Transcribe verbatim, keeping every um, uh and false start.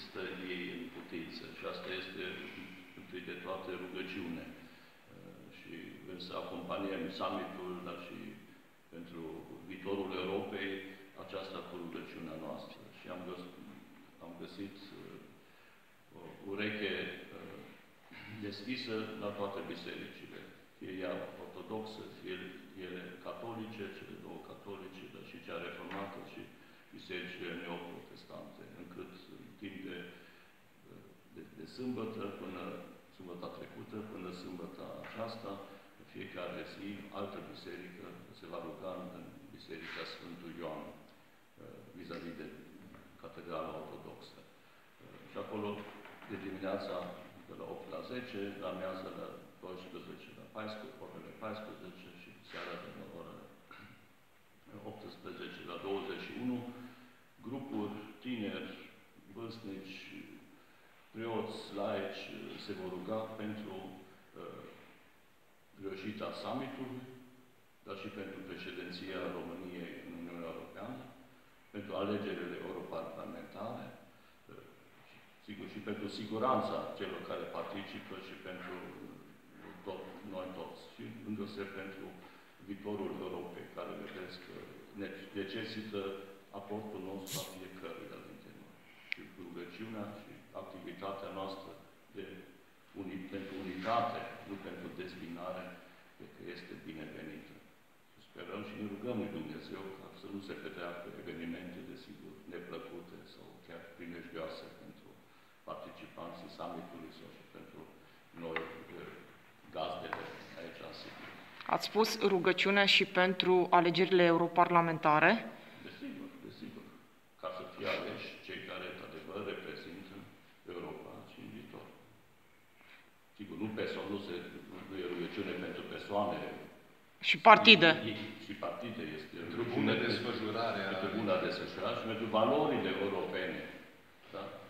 stă ei în putință. Și asta este, întâi de toate, rugăciune. Și vrem să acompaniem summitul, dar și pentru viitorul Europei, aceasta cu rugăciunea noastră. Și am găsit, am găsit o ureche deschisă la toate bisericile. Fie ea ortodoxă, fie ele catolice, cele două catolice, dar și cea reformată și bisericile neoprotestante, încât în timp de, de, de sâmbătă, până sâmbăta trecută, până sâmbăta aceasta, în fiecare zi, altă biserică se va ruga în Biserica Sfântul Ioan, vis-a-vis de Catedrala Ortodoxă. Și acolo, de dimineața, de la opt la zece, la amiază la douăsprezece la paisprezece, orele paisprezece și seara de la orele optsprezece la douăzeci și unu, grupuri tineri, vârstnici, preoți, laici, se vor ruga pentru uh, reușita summitului, dar și pentru președinția României în Uniunea Europeană, pentru alegerile europarlamentare, uh, sigur, și pentru siguranța celor care participă și pentru tot, noi toți. Și îndoseb pentru viitorul Europei, care vedeți că necesită aportul nostru a fiecăruia dintre noi. Și rugăciunea și activitatea noastră de uni, pentru unitate, nu pentru dezbinare, cred că este binevenită. Și sperăm și ne rugăm lui Dumnezeu ca să nu se petreacă evenimente, desigur, neplăcute sau chiar primejdioase pentru participanții summitului sau și pentru noi gazdele aici în Sibiu. Ați spus rugăciunea și pentru alegerile europarlamentare? Desigur, desigur. Ca să fie aleși cei care, într-adevăr, reprezintă Europa și în viitor. Sigur, nu, perso- nu, se, nu e rugăciune pentru persoane. Și partide. E, și partide este pentru bună desfășurare. Pentru bună desfășurare și pentru valorile europene. Da?